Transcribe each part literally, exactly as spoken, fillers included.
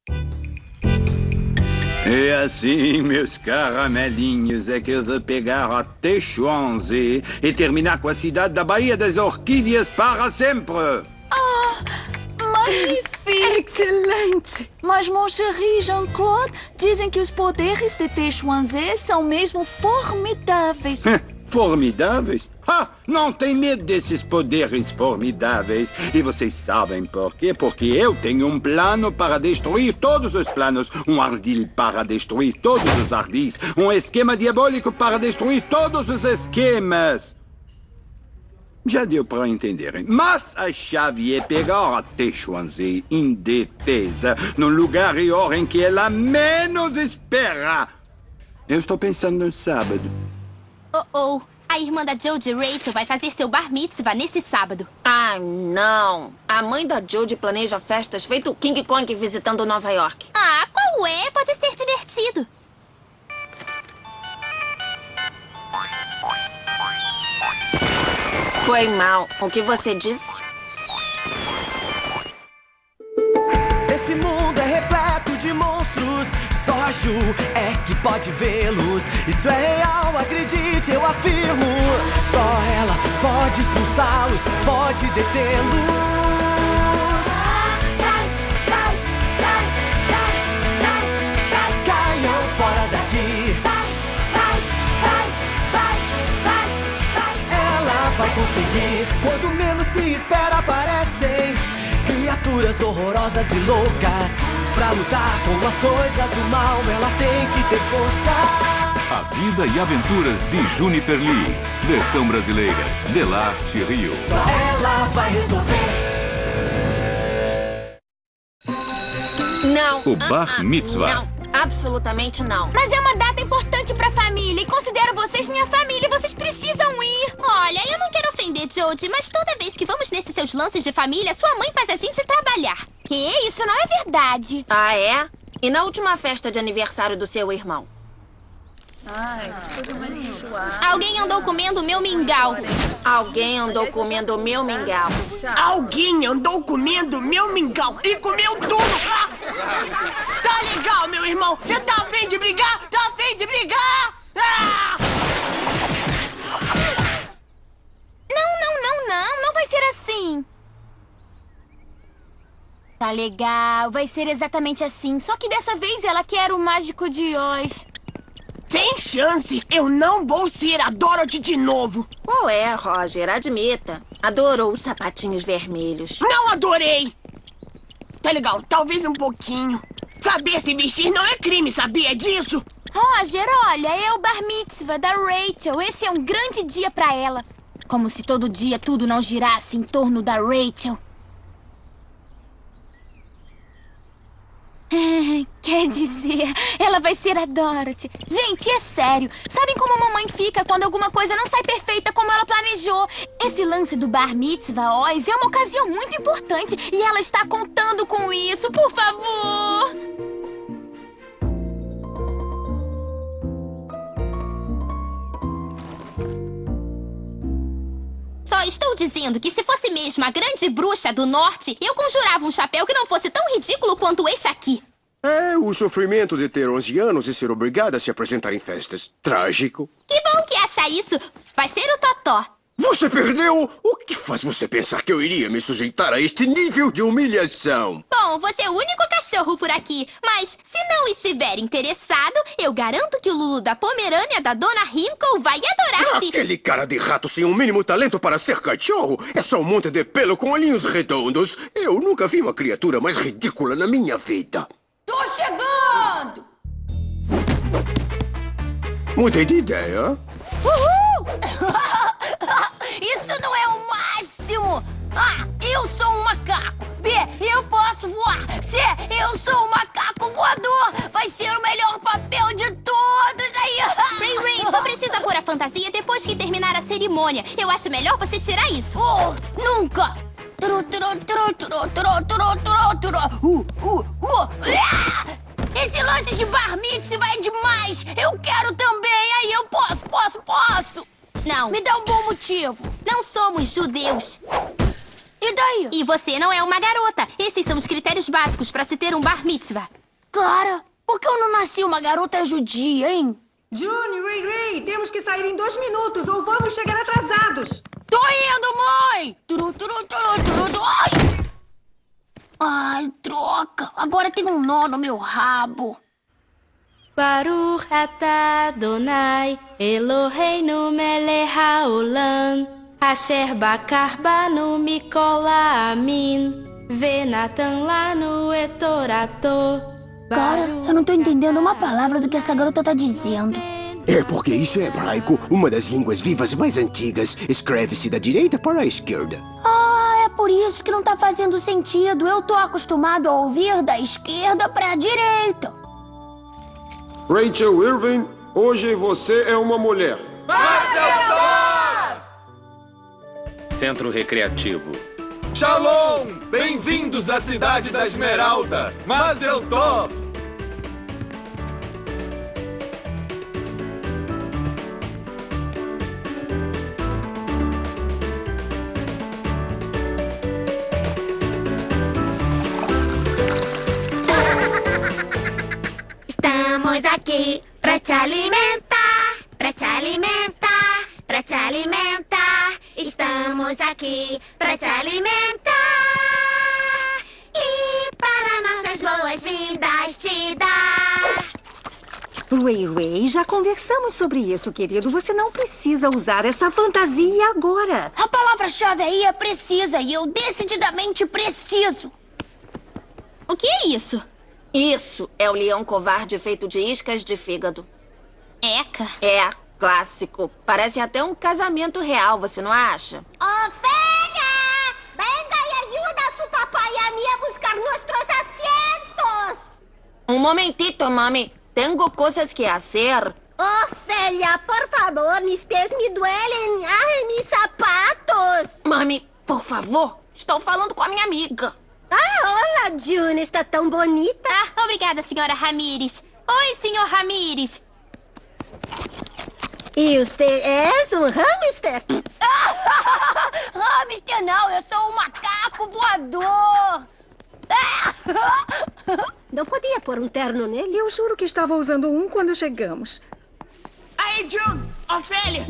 E assim, meus caramelinhos, é que eu vou pegar até Chwanzé e terminar com a cidade da Baía das Orquídeas para sempre. Oh, magnífico! Excelente! Mas, mon chéri Jean-Claude, dizem que os poderes de Techwanzé são mesmo formidáveis. Formidáveis? Ah, não tem medo desses poderes formidáveis. E vocês sabem por quê? Porque eu tenho um plano para destruir todos os planos. Um ardil para destruir todos os ardis. Um esquema diabólico para destruir todos os esquemas. Já deu para entenderem. Mas a chave é pegar a Techwanzé indefesa, no lugar e hora em que ela menos espera. Eu estou pensando no sábado. Oh, oh. A irmã da Jodie, Rachel, vai fazer seu bar mitzvah nesse sábado. Ah, não. A mãe da Jodie planeja festas feito King Kong visitando Nova York. Ah, qual é? Pode ser divertido. Foi mal. O que você disse? Esse mundo é repleto de monstros. Só a Ju é que pode vê-los. Isso é real, acredite, eu afirmo. Só ela pode expulsá-los, pode detê-los. Sai, sai, sai, sai, sai, sai. Caiam fora daqui. Vai, vai, vai, vai, vai, vai. Ela vai conseguir. Quando menos se espera, aparecem criaturas horrorosas e loucas. Pra lutar com as coisas do mal, ela tem que ter força. A vida e aventuras de Juniper Lee. Versão brasileira, Delarte Rio. Só ela vai resolver. Não. O Bar Mitzvah. Não, absolutamente não. Mas é uma data importante pra família e considero vocês minha família. Vocês precisam ir. Olha, eu não quero ofender Jodie, mas toda vez que vamos nesses seus lances de família, sua mãe faz a gente trabalhar. Que? Isso não é verdade. Ah, é? E na última festa de aniversário do seu irmão? Ai, que coisa mais enjoada. Alguém andou comendo meu mingau. Alguém andou comendo o meu mingau. Alguém andou comendo meu mingau e comeu tudo! Ah! Tá legal, meu irmão! Você tá a fim de brigar? Tá a fim de brigar? Ah! Não, não, não, não. Não vai ser assim. Tá legal. Vai ser exatamente assim. Só que dessa vez ela quer o Mágico de Oz. Sem chance! Eu não vou ser a Dorothy de novo! Qual é, Roger? Admita. Adorou os sapatinhos vermelhos. Não adorei! Tá legal, talvez um pouquinho. Saber se vestir não é crime, sabia disso? Roger, olha, é o bar mitzvah da Rachel. Esse é um grande dia pra ela. Como se todo dia tudo não girasse em torno da Rachel. Quer dizer, ela vai ser a Dorothy. Gente, é sério. Sabem como a mamãe fica quando alguma coisa não sai perfeita como ela planejou? Esse lance do bar mitzvah Oz é uma ocasião muito importante e ela está contando com isso. Por favor. Só estou dizendo que se fosse mesmo a grande bruxa do norte, eu conjurava um chapéu que não fosse tão ridículo quanto este aqui. É o sofrimento de ter onze anos e ser obrigada a se apresentar em festas. Trágico. Que bom que acha isso. Vai ser o Totó. Você perdeu? O que faz você pensar que eu iria me sujeitar a este nível de humilhação? Bom, você é o único cachorro por aqui. Mas se não estiver interessado, eu garanto que o Lulu da Pomerânia da Dona Hinkle vai adorar-se. Aquele cara de rato sem um mínimo talento para ser cachorro é só um monte de pelo com olhinhos redondos. Eu nunca vi uma criatura mais ridícula na minha vida. Tô chegando! Mudei de ideia. Uhul! Isso não é o máximo! A. Eu sou um macaco. B. Eu posso voar. C. Eu sou um macaco voador. Vai ser o melhor papel de todos aí. Ray Ray, só precisa pôr a fantasia depois que terminar a cerimônia. Eu acho melhor você tirar isso. Oh, nunca! Turu, turu, turu, turu, turu, turu, turu, turu. Uh, uh, uh. Ah! Esse lance de bar mitzvah é demais. Eu quero também. Aí eu posso, posso, posso. Não. Me dá um bom motivo. Não somos judeus. E daí? E você não é uma garota. Esses são os critérios básicos pra se ter um bar mitzvah. Cara, por que eu não nasci uma garota judia, hein? Juni, Ray Ray, temos que sair em dois minutos ou vamos chegar atrasados. Tô indo, mãe! Turu, turu, turu, turu, turu. Ai! Ai, troca! Agora tem um nó no meu rabo. Baruch atah Adonai, Eloheinu melech haolam, asher bakar banu mikol ha'amin, venatan lanu et torato. Cara, eu não tô entendendo uma palavra do que essa garota tá dizendo. É porque isso é hebraico, uma das línguas vivas mais antigas. Escreve-se da direita para a esquerda. Ah, é por isso que não tá fazendo sentido. Eu tô acostumado a ouvir da esquerda pra direita. Rachel Irving, hoje você é uma mulher. Centro Recreativo. Shalom! Bem-vindos à cidade da Esmeralda! Mazel Tov! Estamos aqui pra te alimentar, pra te alimentar, pra te alimentar. Estamos aqui pra te alimentar e para nossas boas-vindas te dar. Ray Ray, já conversamos sobre isso, querido. Você não precisa usar essa fantasia agora. A palavra-chave aí é precisa e eu decididamente preciso. O que é isso? Isso é o leão covarde feito de iscas de fígado. Eca. É, clássico. Parece até um casamento real, você não acha? Ofélia! Venga e ajuda a su papá e a mim a buscar nossos assentos. Um momentito, mami. Tenho coisas que fazer. Ofélia, por favor, mis pés me duelen. Ai, mis sapatos. Mami, por favor, estou falando com a minha amiga. Ah, olá, June, está tão bonita. Ah, obrigada, senhora Ramírez. Oi, senhor Ramírez. E você é um hamster? Hamster não, eu sou um macaco voador. Não podia pôr um terno nele? Eu juro que estava usando um quando chegamos. Aí, June, Ofélia.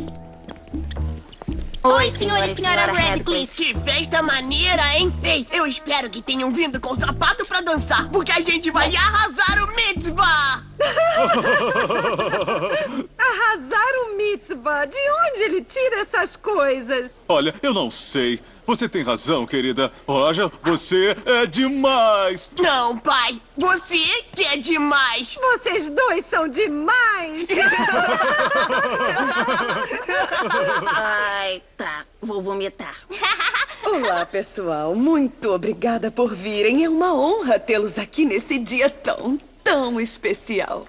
Oi, senhor e senhora Radcliffe. Que festa maneira, hein? Ei, eu espero que tenham vindo com o sapato pra dançar, porque a gente vai arrasar o mitzvah! Arrasar o mitzvah? De onde ele tira essas coisas? Olha, eu não sei. Você tem razão, querida. Roja, você é demais. Não, pai. Você que é demais. Vocês dois são demais. Ai, tá. Vou vomitar. Olá, pessoal. Muito obrigada por virem. É uma honra tê-los aqui nesse dia tão, tão especial.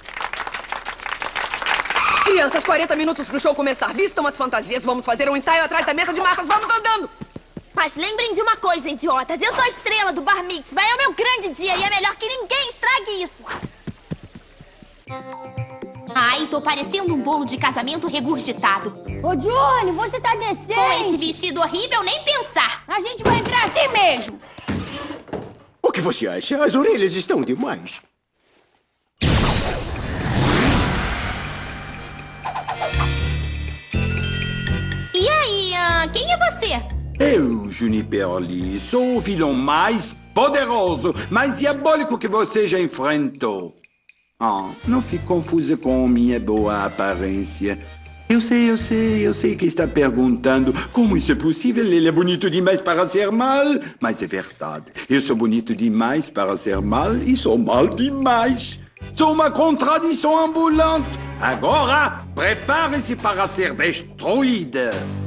Crianças, quarenta minutos pro show começar. Vistam as fantasias. Vamos fazer um ensaio atrás da mesa de massas. Vamos andando. Mas lembrem de uma coisa, idiotas. Eu sou a estrela do Bar Mitzvah. É o meu grande dia e é melhor que ninguém estrague isso. Ai, tô parecendo um bolo de casamento regurgitado. Ô, Johnny, você tá decente. Com esse vestido horrível, nem pensar. A gente vai entrar assim mesmo. O que você acha? As orelhas estão demais. E aí, uh, quem é você? Eu, Juniper Lee, sou o vilão mais poderoso, mais diabólico que você já enfrentou. Ah, não fique confusa com minha boa aparência. Eu sei, eu sei, eu sei que está perguntando como isso é possível. Ele é bonito demais para ser mal, mas é verdade. Eu sou bonito demais para ser mal e sou mal demais. Sou uma contradição ambulante. Agora, prepare-se para ser destruída.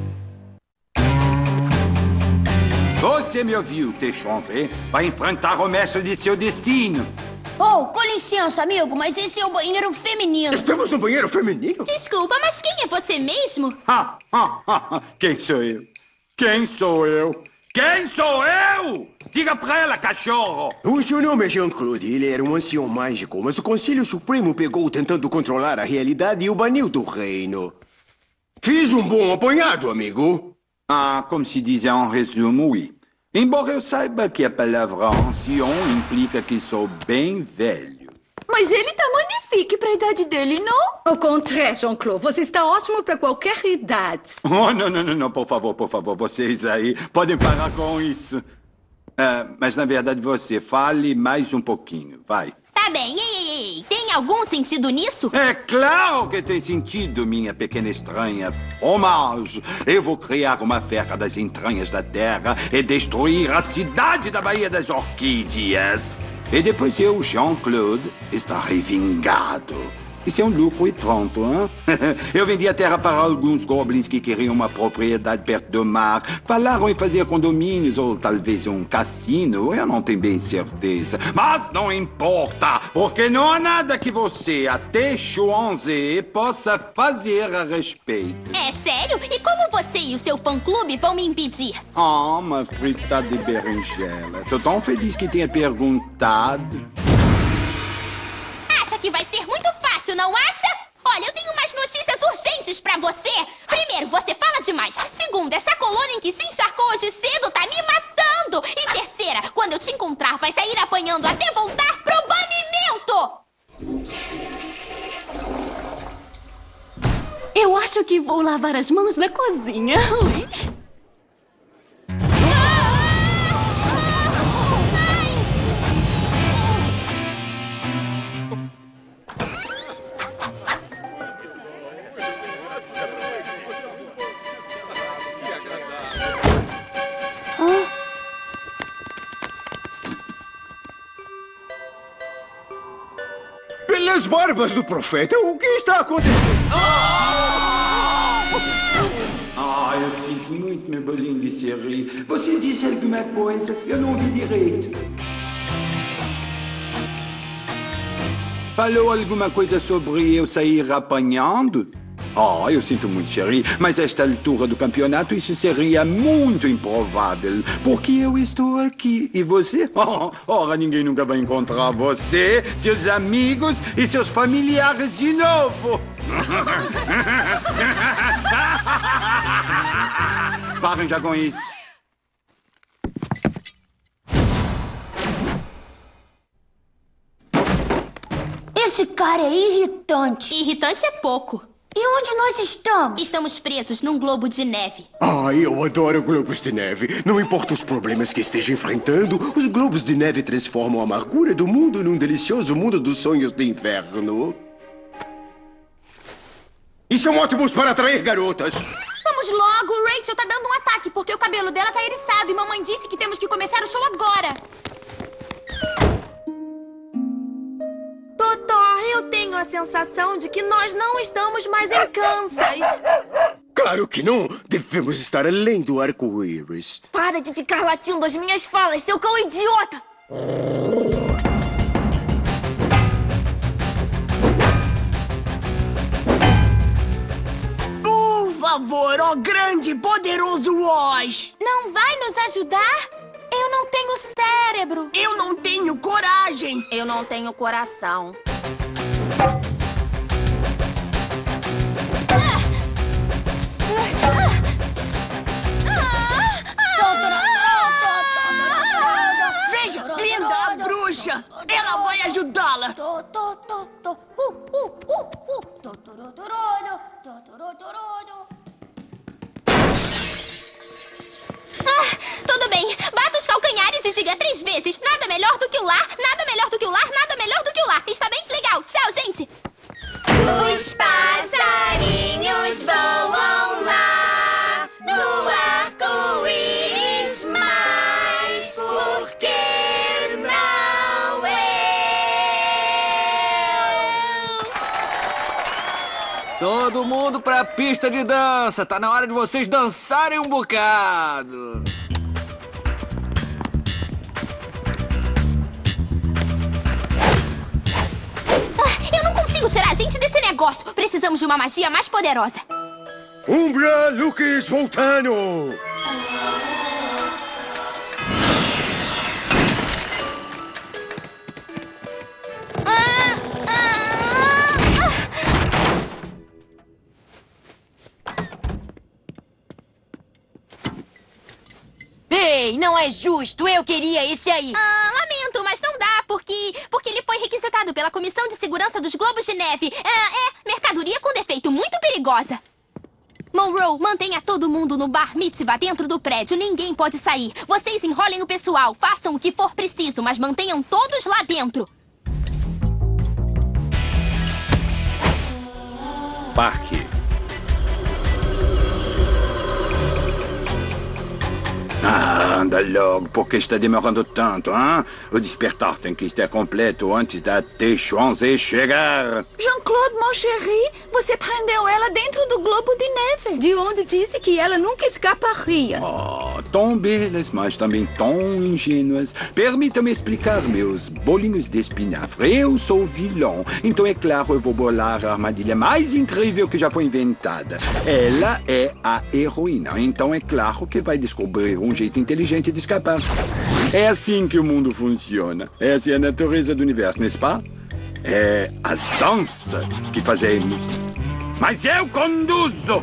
Você me ouviu, Techonzé? Vai enfrentar o mestre de seu destino. Oh, com licença, amigo, mas esse é o banheiro feminino. Estamos no banheiro feminino? Desculpa, mas quem é você mesmo? Ha, ha, ha. Quem sou eu? Quem sou eu? Quem sou eu? Diga pra ela, cachorro! O seu nome é Jean-Claude. Ele era um ancião mágico, mas o Conselho Supremo pegou tentando controlar a realidade e o baniu do reino. Fiz um bom apanhado, amigo. Ah, como se diz em resumo, oui. Embora eu saiba que a palavra ancião implica que sou bem velho. Mas ele tá magnifique pra idade dele, não? Ao contrário, Jean-Claude, você está ótimo para qualquer idade. Oh, não, não, não, não, por favor, por favor, vocês aí podem parar com isso. Ah, mas, na verdade, você fale mais um pouquinho, vai. Tá bem, ei, ei, ei, tem algum sentido nisso? É claro que tem sentido, minha pequena estranha. Fromage, eu vou criar uma fera das entranhas da terra e destruir a cidade da Baía das Orquídeas. E depois eu, Jean-Claude, estarei vingado. Isso é um lucro e pronto, hein? Eu vendi a terra para alguns goblins que queriam uma propriedade perto do mar. Falaram em fazer condomínios ou talvez um cassino. Eu não tenho bem certeza. Mas não importa, porque não há nada que você, até Chouanzé, possa fazer a respeito. É sério? E como você e o seu fã-clube vão me impedir? Ah, uma fritada de berinjela. Tô tão feliz que tenha perguntado. Acha que vai ser muito fácil, não acha? Olha, eu tenho umas notícias urgentes pra você. Primeiro, você fala demais. Segundo, essa colônia em que se encharcou hoje cedo tá me matando. E terceira, quando eu te encontrar, vai sair apanhando até voltar pro banimento. Eu acho que vou lavar as mãos na cozinha. Ui. Pelas barbas do profeta, o que está acontecendo? Ah, eu sinto muito, meu bolinho de Seri. Você disse alguma coisa? Eu não ouvi direito. Falou alguma coisa sobre eu sair apanhando? Ah, eu sinto muito, Sherry, mas a esta altura do campeonato isso seria muito improvável, porque eu estou aqui. E você? Oh, ora, ninguém nunca vai encontrar você, seus amigos e seus familiares de novo. Parem já com isso. Esse cara é irritante. Irritante é pouco. E onde nós estamos? Estamos presos num globo de neve. Ah, eu adoro globos de neve. Não importa os problemas que esteja enfrentando, os globos de neve transformam a amargura do mundo num delicioso mundo dos sonhos de inverno. E são ótimos para atrair garotas. Vamos logo, Rachel tá dando um ataque porque o cabelo dela tá eriçado e mamãe disse que temos que começar o show agora. Totó, eu tenho a sensação de que nós não estamos mais em Kansas. Claro que não! Devemos estar além do arco-íris. Para de ficar latindo as minhas falas, seu cão idiota! Por favor, ó grande e poderoso Oz! Não vai nos ajudar? Eu não tenho cérebro. Eu não tenho coragem. Eu não tenho coração. Veja, linda a bruxa. Ela vai ajudá-la. Ah, tudo bem. Bata os calcanhares e diga três vezes. Nada melhor do que o lar, nada melhor do que o lar, nada melhor do que o lar. Está bem? Legal. Tchau, gente. Os passarinhos voam lá no arco-íris, mas por que não eu? Todo mundo pra pista de dança. Tá na hora de vocês dançarem um bocado. Ah, eu não consigo tirar a gente desse negócio. Precisamos de uma magia mais poderosa. Umbra Lucas Voltano! Ei, não é é justo. Eu queria esse aí. Ah, lamento, mas não dá, porque... Porque ele foi requisitado pela Comissão de Segurança dos Globos de Neve. Ah, é, mercadoria com defeito, muito perigosa. Monroe, mantenha todo mundo no bar mitzvah dentro do prédio. Ninguém pode sair. Vocês enrolem o pessoal, façam o que for preciso, mas mantenham todos lá dentro. Parque. Ah, anda logo, por que está demorando tanto, hein? O despertar tem que estar completo antes da T-Chwanzé chegar. Jean-Claude, mon chéri, você prendeu ela dentro do globo de neve. De onde disse que ela nunca escaparia. Oh, tão belas, mas também tão ingênuas. Permita-me explicar meus bolinhos de espinafre. Eu sou vilão, então é claro eu vou bolar a armadilha mais incrível que já foi inventada. Ela é a heroína, então é claro que vai descobrir um jeito inteligente de escapar. É assim que o mundo funciona. Essa é a natureza do universo, n'est-ce pas? É a dança que fazemos. Mas eu conduzo!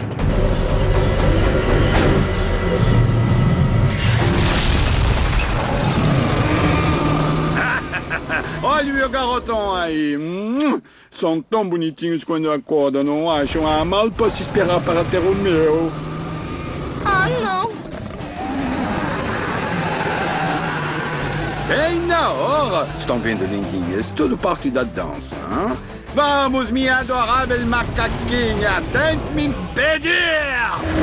Olha o meu garotão aí. São tão bonitinhos quando acordam, não acham? Ah, mal posso esperar para ter o meu. Ah, não. Bem na hora! Estão vendo, lindinhas? Tudo parte da dança, hein? Vamos, minha adorável macaquinha! Tente me impedir!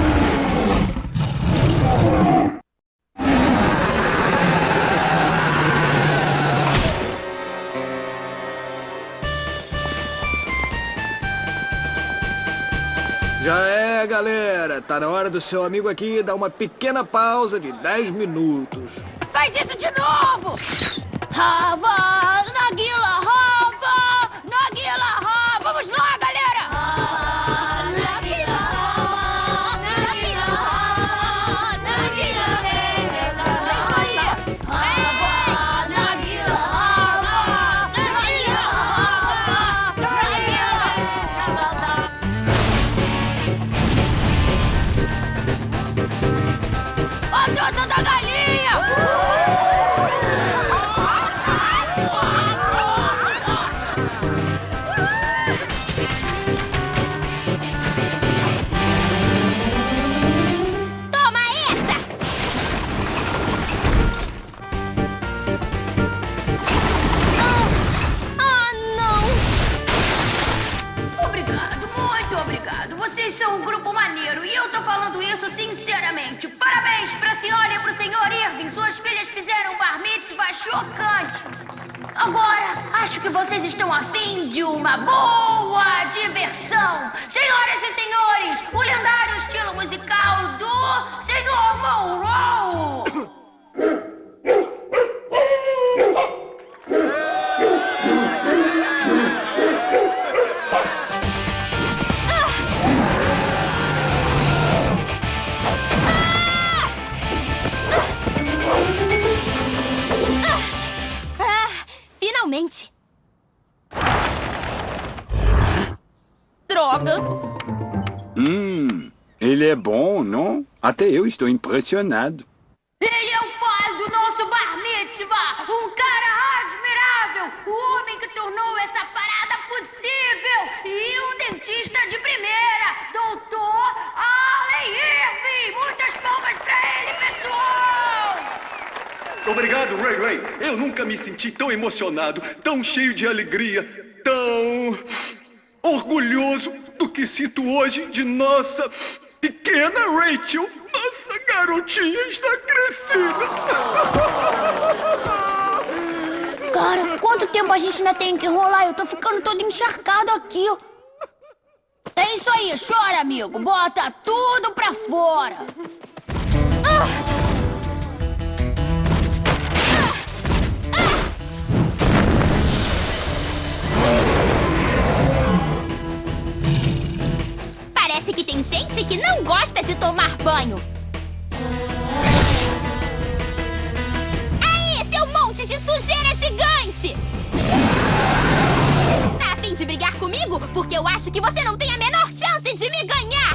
Já é, galera. Tá na hora do seu amigo aqui dar uma pequena pausa de dez minutos. Faz isso de novo! Rava, Nagila, Rava, Nagila, Rava. Vamos lá, galera! Ah, Nagila, Rava, Nagila, Rava, Nagila, Rava. É isso aí! Rava, Nagila, Rava, Nagila, Rava, Nagila. A dança da galinha! Vocês são um grupo maneiro e eu tô falando isso sinceramente. Parabéns pra senhora e pro senhor Irving. Suas filhas fizeram um bar mitzvah chocante. Agora, acho que vocês estão a fim de uma boa diversão. Senhoras e senhores, o lendário estilo musical do senhor Monroe. Finalmente. Droga. Hum, ele é bom, não? Até eu estou impressionado. Ele é o pai do nosso bar mitzvah, um cara admirável, o homem que tornou essa parada possível e um dentista de primeira, doutor Allen Irving. Muitas palmas pra ele, pessoal! Obrigado, Ray Ray. Eu nunca me senti tão emocionado, tão cheio de alegria, tão orgulhoso do que sinto hoje de nossa pequena Rachel. Nossa garotinha está crescida. Cara, quanto tempo a gente ainda tem que enrolar? Eu tô ficando todo encharcado aqui. É isso aí, chora, amigo. Bota tudo pra fora. Ah! Parece que tem gente que não gosta de tomar banho. Aí, seu monte de sujeira gigante! Tá a fim de brigar comigo? Porque eu acho que você não tem a menor chance de me ganhar!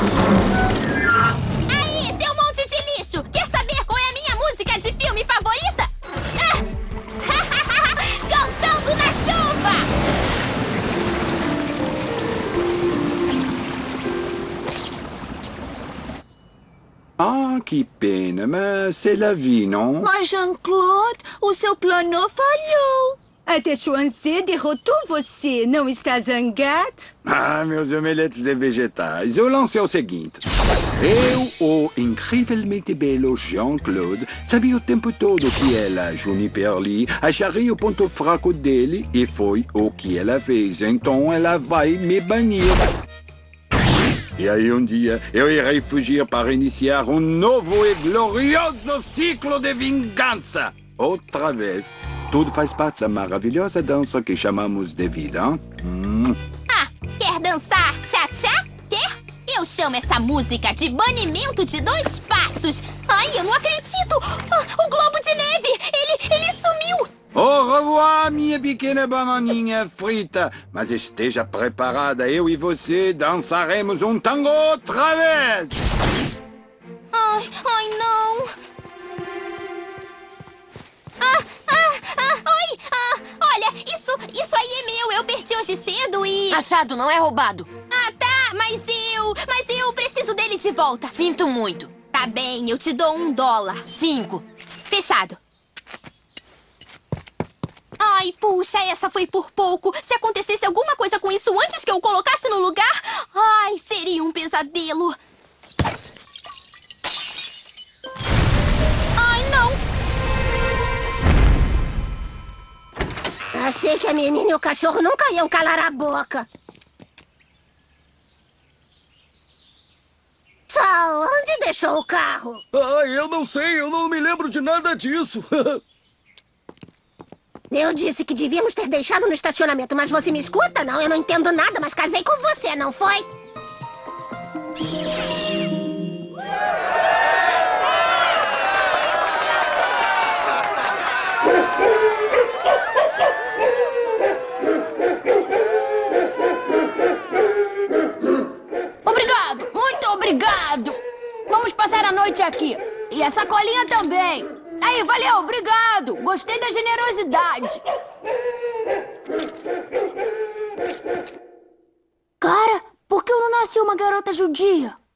Aí, seu monte de lixo! Quer saber qual é a minha música de filme favorita? Ah! Cantando na chuva! Ah, que pena, mas c'est la vie, não? Mas, Jean-Claude, o seu plano falhou. Até Chwanzé derrotou você. Não está zangado? Ah, meus omeletes de vegetais. O lance é o seguinte. Eu, o incrivelmente belo Jean-Claude, sabia o tempo todo que ela, Juniper Lee, acharia o ponto fraco dele e foi o que ela fez. Então ela vai me banir. E aí um dia eu irei fugir para iniciar um novo e glorioso ciclo de vingança. Outra vez. Tudo faz parte da maravilhosa dança que chamamos de vida. Hum. Ah, quer dançar tchá-tchá? Quer? Eu chamo essa música de banimento de dois passos. Ai, eu não acredito! Ah, o globo de neve! Ele, ele sumiu! Au revoir, minha pequena bananinha frita. Mas esteja preparada, eu e você dançaremos um tango outra vez. Ai, ai, não! Ah, ah, ah, oi! Ah, olha, isso, isso aí é meu. Eu perdi hoje cedo e... Achado, não é roubado. Ah, tá, mas eu... Mas eu preciso dele de volta. Sinto muito. Tá bem, eu te dou um dólar. Cinco. Fechado. Ai, puxa, essa foi por pouco. Se acontecesse alguma coisa com isso antes que eu o colocasse no lugar... Ai, seria um pesadelo. Ai, não! Achei que a menina e o cachorro nunca iam calar a boca. Sal, onde deixou o carro? Ah, eu não sei, eu não me lembro de nada disso. Eu disse que devíamos ter deixado no estacionamento, mas você me escuta? Não, eu não entendo nada, mas casei com você, não foi? Obrigado, muito obrigado. Vamos passar a noite aqui. E a sacolinha também. Aí, valeu, obrigado. Gostei da generosidade. Cara, por que eu não nasci uma garota judia?